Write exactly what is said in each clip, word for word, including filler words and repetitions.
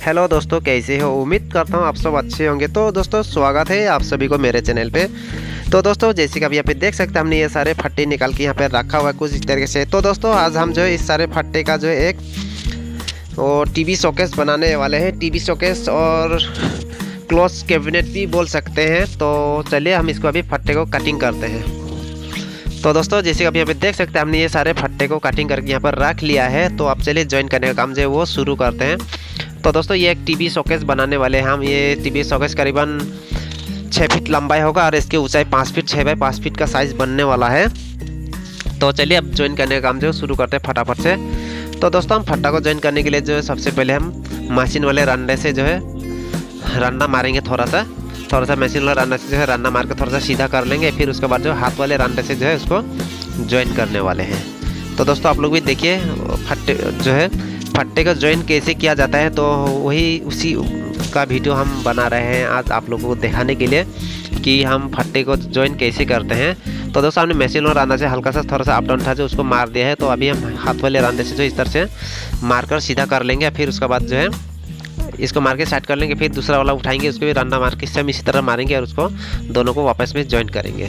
Hello दोस्तों, कैसे हो? उम्मीद करता हूँ आप सब अच्छे होंगे। तो दोस्तों, स्वागत है आप सभी को मेरे चैनल पे। तो दोस्तों, जैसे कि आप यहाँ पे देख सकते हैं, हमने ये सारे फट्टे निकाल के यहाँ पे रखा हुआ है कुछ इस तरीके से। तो दोस्तों, आज हम जो है इस सारे फट्टे का जो है एक और टीवी शोकेस बनाने वाले हैं। टीवी शोकेस और क्लोज कैबिनेट भी बोल सकते हैं। तो चलिए हम इसको अभी फट्टे को कटिंग करते हैं। तो दोस्तों, जैसे आप यहाँ पे देख सकते हैं, हमने ये सारे फट्टे को कटिंग करके यहाँ पर रख लिया है। तो आप चलिए ज्वाइन करने का काम जो है वो शुरू करते हैं। तो दोस्तों, ये एक टीवी शोकेस बनाने वाले हैं हम। ये टीवी शोकेस करीबन छः फीट लंबाई होगा और इसकी ऊंचाई पाँच फीट छः बाई पाँच फीट का साइज़ बनने वाला है। तो चलिए अब ज्वाइन करने का काम जो शुरू करते हैं फटाफट से। तो दोस्तों, हम फट्टा को ज्वाइन करने के लिए जो है सबसे पहले हम मशीन वाले रंडे से जो है रंडा मारेंगे। थोड़ा सा थोड़ा सा मशीन वाला रंडा से जो है रंडा मार के थोड़ा सा सीधा कर लेंगे। फिर उसके बाद जो हाथ वाले रंडे से जो है उसको ज्वाइन करने वाले हैं। तो दोस्तों, आप लोग भी देखिए फट्टे जो है फट्टे का ज्वाइन कैसे किया जाता है। तो वही उसी का वीडियो हम बना रहे हैं आज आप लोगों को दिखाने के लिए कि हम फट्टे को ज्वाइन कैसे करते हैं। तो दोस्तों, हमने मशीन और रांडा से हल्का सा थोड़ा सा अप डाउन था जो उसको मार दिया है। तो अभी हम हाथ वाले रांडे से जो इस तरह से मारकर सीधा कर लेंगे। फिर उसके बाद जो है इसको मार के साइड कर लेंगे। फिर दूसरा वाला उठाएंगे, उसको भी रांडा मार के सेम इसी तरह मारेंगे और उसको दोनों को वापस में ज्वाइन करेंगे।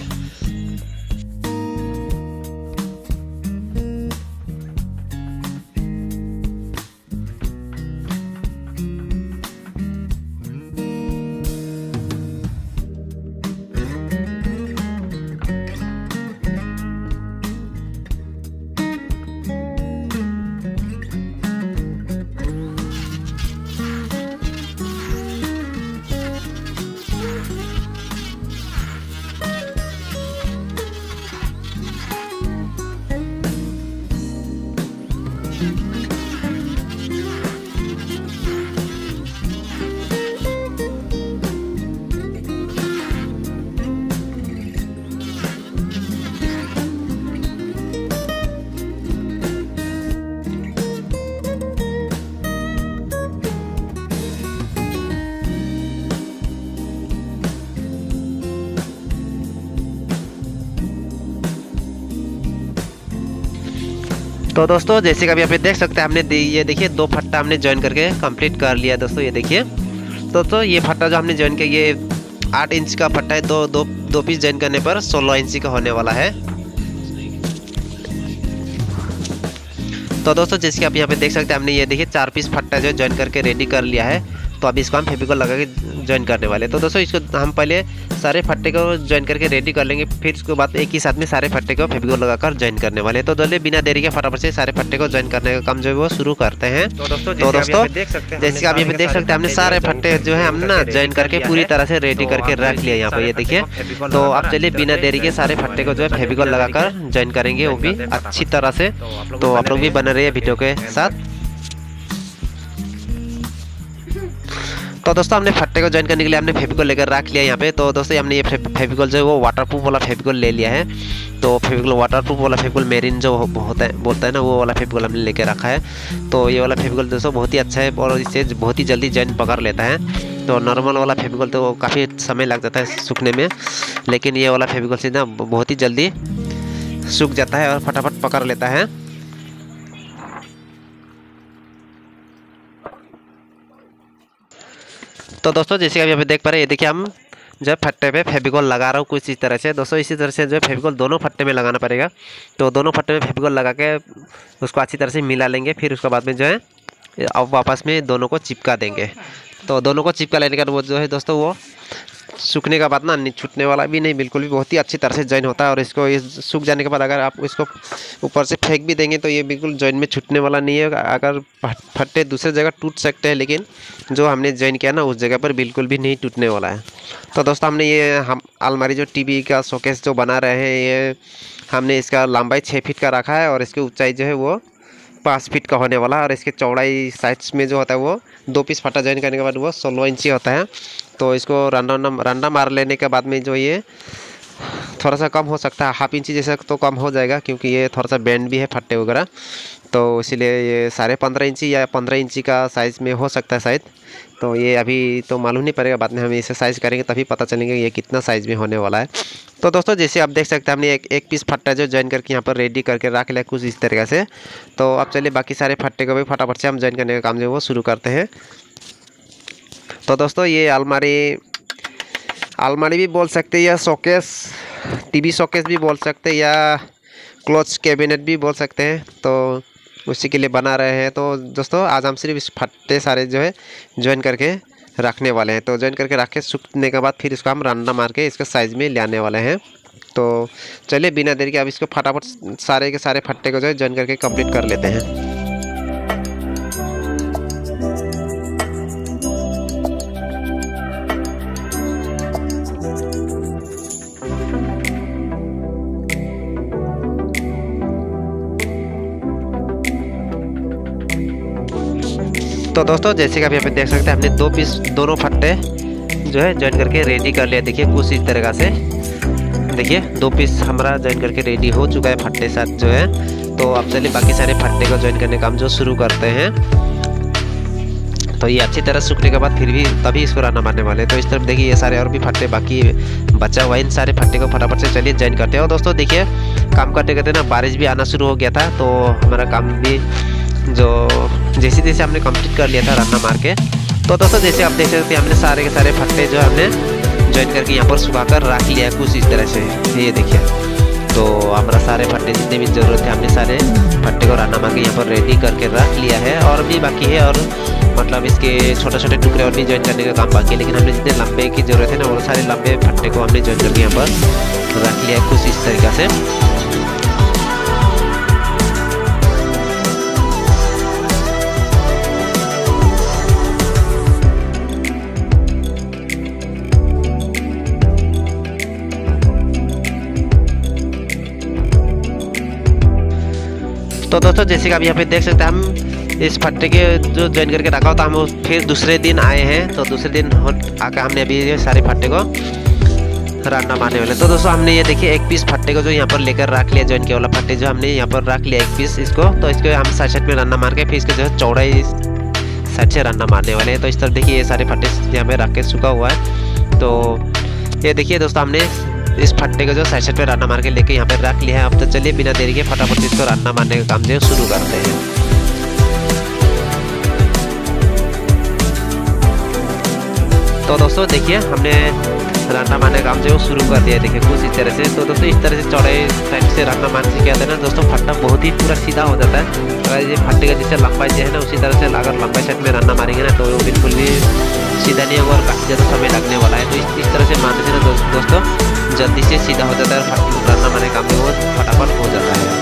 तो दोस्तों, जैसे कि अभी आप देख सकते हैं, हमने ये देखिए दो फट्टा हमने ज्वाइन करके कंप्लीट कर लिया। दोस्तों, ये देखिए दोस्तों, ये फट्टा जो हमने ज्वाइन किया ये आठ इंच का फट्टा है। दो दो दो पीस ज्वाइन करने पर सोलह इंच का होने वाला है। तो दोस्तों, जैसे कि आप यहाँ पे देख सकते हैं, हमने ये देखिए चार पीस फट्टा जो ज्वाइन करके रेडी कर लिया है। तो अभी इसको हम फेविकोल लगा के ज्वाइन करने वाले। तो दोस्तों, इसको हम पहले सारे फट्टे को ज्वाइन करके रेडी कर लेंगे। फिर उसके बाद एक ही साथ में सारे फट्टे को फेविकोल लगाकर ज्वाइन करने वाले। तो चलिए बिना देरी के फटाफट से सारे फट्टे को ज्वाइन करने का काम जो है वो शुरू करते हैं। तो दोस्तों, तो दोस्तों जैसे कि आप यहाँ पे देख सकते हैं, हमने सारे फट्टे जो है हम ना ज्वाइन करके पूरी तरह से रेडी करके रख लिया यहाँ पे, ये देखिए। तो आप चलिए बिना देरी के सारे फट्टे को जो है फेविकोल लगाकर ज्वाइन करेंगे, वो भी अच्छी तरह से। तो आप लोग भी बने रहिए वीडियो के साथ। तो दोस्तों, हमने फट्टे को ज्वाइन करने के लिए हमने फेविकोल लेकर रख लिया यहाँ पे। तो दोस्तों, हमने ये फेविकोल जो है वो वाटरप्रूफ वाला फेविकोल ले लिया है। तो फेविकोल वाटरप्रूफ वाला फेविकोल मेरिन जो होता है बोलता है ना, वो वाला फेविकोल हमने लेके रखा है। तो ये वाला फेविकोल दोस्तों बहुत ही अच्छा है और इससे बहुत ही जल्दी ज्वाइन पकड़ लेता है। तो नॉर्मल वाला फेविकोल तो काफ़ी समय लग जाता है सूखने में, लेकिन ये वाला फेविकोल से ना बहुत ही जल्दी सूख जाता है और फटाफट पकड़ लेता है। तो दोस्तों, जैसे अभी अभी देख पा रहे हैं, ये देखिए हम जो है फट्टे पे फेविकोल लगा रहा हूँ कुछ इस तरह से। दोस्तों, इसी तरह से जो है फेविकोल दोनों फट्टे में लगाना पड़ेगा। तो दोनों फट्टे में फेविकोल लगा के उसको अच्छी तरह से मिला लेंगे। फिर उसके बाद में जो है अब वापस में दोनों को चिपका देंगे। तो दोनों को चिपका लेने का वो जो है दोस्तों वो सूखने का बाद ना नहीं छूटने वाला भी नहीं, बिल्कुल भी बहुत ही अच्छी तरह से ज्वाइन होता है। और इसको ये सूख जाने के बाद अगर आप इसको ऊपर से फेंक भी देंगे तो ये बिल्कुल ज्वाइन में छूटने वाला नहीं है। अगर फट्टे दूसरे जगह टूट सकते हैं, लेकिन जो हमने ज्वाइन किया ना उस जगह पर बिल्कुल भी नहीं टूटने वाला है। तो दोस्तों, हमने ये हम अलमारी जो टीवी का शोकेस जो बना रहे हैं, ये हमने इसका लंबाई छः फीट का रखा है और इसकी ऊँचाई जो है वो पाँच फीट का होने वाला है। और इसके चौड़ाई साइड्स में जो होता है वो दो पीस फट्टा ज्वाइन करने के बाद वो सोलह इंची होता है। तो इसको रंडा रंडा मार लेने के बाद में जो ये थोड़ा सा कम हो सकता है, हाफ इंची जैसा तो कम हो जाएगा, क्योंकि ये थोड़ा सा बैंड भी है फट्टे वगैरह। तो इसीलिए ये साढ़े पंद्रह इंची या पंद्रह इंची का साइज़ में हो सकता है शायद। तो ये अभी तो मालूम नहीं पड़ेगा, बाद में हम इसे साइज़ करेंगे तभी पता चलेंगे ये कितना साइज़ में होने वाला है। तो दोस्तों जैसे आप देख सकते हैं हमने एक एक पीस फट्टा जो ज्वाइन करके यहाँ पर रेडी करके रख लिया कुछ इस तरीके से। तो अब चलिए बाकी सारे फट्टे को भी फटाफट से हम ज्वाइन करने का काम जो है वो शुरू करते हैं। तो दोस्तों ये अलमारी अलमारी भी बोल सकते हैं, या शोकेस, टीवी शोकेस भी बोल सकते हैं, या क्लोथ कैबिनेट भी बोल सकते हैं। तो उसी के लिए बना रहे हैं। तो दोस्तों आज हम सिर्फ इस फट्टे सारे जो है ज्वाइन करके रखने वाले हैं। तो ज्वाइन करके रख के सूखने के बाद फिर इसको हम रंडा मार के इसके साइज़ में ले आने वाले हैं। तो चलिए बिना देर के अब इसको फटाफट सारे के सारे फट्टे को जो है ज्वाइन करके कंप्लीट कर लेते हैं। तो दोस्तों जैसे कि आप यहाँ पे देख सकते हैं, हमने दो पीस दोनों फट्टे जो है ज्वाइन करके रेडी कर लिया। देखिए कुछ इस तरह से, देखिए दो पीस हमारा ज्वाइन करके रेडी हो चुका है फट्टे साथ जो है। तो अब चलिए बाकी सारे फट्टे को ज्वाइन करने का हम जो शुरू करते हैं। तो ये अच्छी तरह सूखने के बाद फिर भी तभी इसको राना मारने वाले हैं। तो इस तरफ देखिए ये सारे और भी फट्टे बाकी बचा हुआ है। इन सारे फट्टे को फटाफट से चलिए ज्वाइन करते हैं। और दोस्तों देखिए काम करते करते ना बारिश भी आना शुरू हो गया था। तो हमारा काम भी जो जैसे जैसे हमने कंप्लीट कर लिया था रन्ना मार के। तो दोस्तों जैसे आप देख सकते हैं हमने सारे के सारे फट्टे जो हमने ज्वाइन करके यहाँ पर सुखा कर रख लिया है कुछ इस तरह से, ये देखिए। तो हमारा सारे फट्टे जितने भी ज़रूरत है हमने सारे फट्टे को रन्ना मार के यहाँ पर रेडी करके रख लिया है। और भी बाकी है, और मतलब इसके छोटे छोटे टुकड़े और भी ज्वाइन करने का काम बाकी है। लेकिन हमने जितने लंबे की ज़रूरत है ना वो सारे लंबे फट्टे को हमने ज्वाइन करके यहाँ पर रख लिया है कुछ इस तरीक़ा से। तो दोस्तों जैसे कि आप यहाँ पे देख सकते हैं, हम इस फट्टे के जो ज्वाइन करके रखा होता हम फिर दूसरे दिन आए हैं। तो दूसरे दिन आकर हमने अभी ये सारे फट्टे को रन्ना मारने वाले। तो दोस्तों हमने ये देखिए एक पीस फट्टे को जो यहाँ पर लेकर रख लिया, ज्वाइन किया वाला फट्टे जो हमने यहाँ पर रख लिया एक पीस इसको। तो इसको हम साइड साइड में रन्ना मार के फिर इसको जो है चौड़ाई साइड से रन्ना मारने वाले हैं। तो इस तरफ देखिए ये सारे फट्टे यहाँ पे रख के सूखा हुआ है। तो ये देखिए दोस्तों हमने इस फट्टे को जो साइड साइड पे रन्ना मार के लेके यहाँ पे रख लिया है। अब तो चलिए बिना देरी के फटाफट इसको रन्ना मारने का काम जो शुरू करते हैं। तो दोस्तों देखिए हमने रन्ना मारने का काम जो शुरू कर दिया है, देखिए कुछ इस तरह से। तो दोस्तों इस तरह से चौड़ाई साइड से रन्ना मारने से क्या होता है ना दोस्तों, फट्टा बहुत ही पूरा सीधा हो जाता है। अगर ये फट्टे का जैसे लंबाई जो है ना उसी तरह से अगर लंबाई साइड में रन्ना मारेंगे ना तो वो बिल्कुल भी सीधा नहीं होगा और काफ़ी ज़्यादा समय लगने वाला है। तो इस, इस तरह से मारने से ना दोस्तों जल्दी से सीधा हो जाता है, रन्ना मारने का काम भी बहुत फटाफट हो जाता है।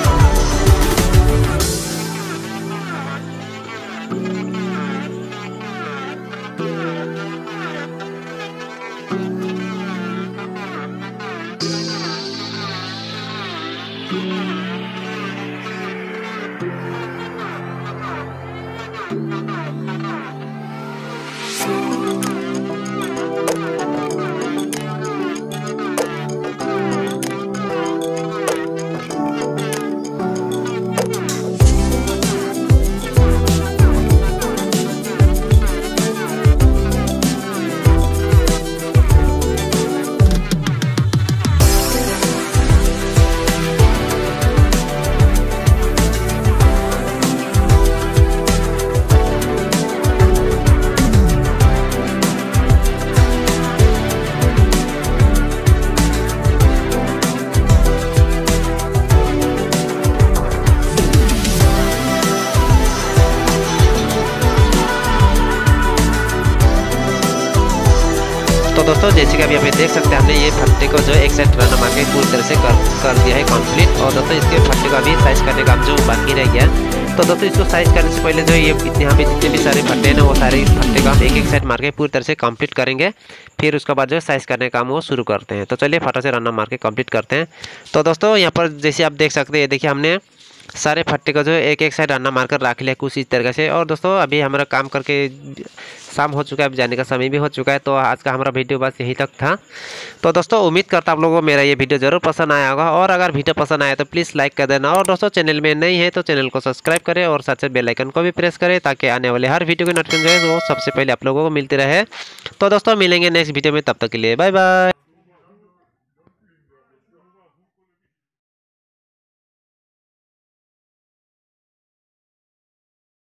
तो दोस्तों जैसे कि आप यहाँ पे देख सकते हैं हमने ये फट्टे को जो एक साइड रन्ना मार के पूरी तरह से कर कर दिया है कंप्लीट। और दोस्तों इसके फट्टे का भी साइज़ करने का जो बाकी रह गया। तो दोस्तों इसको साइज़ करने से पहले जो ये यहाँ पे जितने भी सारे फट्टे हैं ना वो सारे फट्टे का हम एक एक साइड मार के पूरी तरह से कंप्लीट करेंगे। फिर उसके बाद जो है साइज़ करने का काम वो शुरू करते हैं। तो चलिए फटाफट से रन्ना मार के कंप्लीट करते हैं। तो दोस्तों यहाँ पर जैसे आप देख सकते हैं, देखिए हमने सारे फट्टे को जो एक एक साइड रन्ना मारकर रख लिया कुछ इस तरह से। और दोस्तों अभी हमारा काम करके शाम हो चुका है, अब जाने का समय भी हो चुका है। तो आज का हमारा वीडियो बस यहीं तक था। तो दोस्तों उम्मीद करता आप लोगों को मेरा ये वीडियो ज़रूर पसंद आया होगा। और अगर वीडियो पसंद आया तो प्लीज़ लाइक कर देना। और दोस्तों चैनल में नहीं है तो चैनल को सब्सक्राइब करें और साथ साथ बेल आइकन को भी प्रेस करें ताकि आने वाले हर वीडियो के नोटिफिकेशन जो है वो सबसे पहले आप लोगों को मिलती रहे। तो दोस्तों मिलेंगे नेक्स्ट वीडियो में, तब तक के लिए बाय बाय।